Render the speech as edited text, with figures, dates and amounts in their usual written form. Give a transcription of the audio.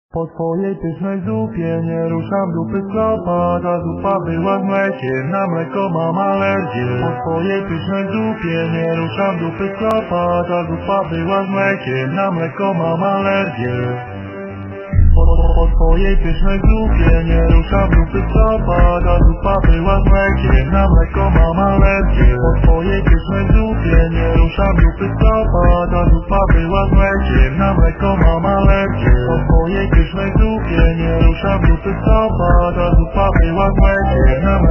Po twojej pysznej zupie nie ruszam dupy z klopa. Ta zupa była z mlekiem, na mleko mam alergię. Po twojej pysznej zupie nie ruszam dupy z klopa. Ta zupa była z mlekiem, na mleko mam alergię. Po twojej pysznej zupie nie ruszam dupy z klopa. Ta zupa była z mlekiem, na mleko mam alergię. Po twojej pysznej zupie nie ruszam dupy z klopa. Ta zupa była z mlekiem, na mleko mam alergię. Po twojej pysznej zupie nie ruszam dupy z klopa. Ta zupa była z mlekiem, na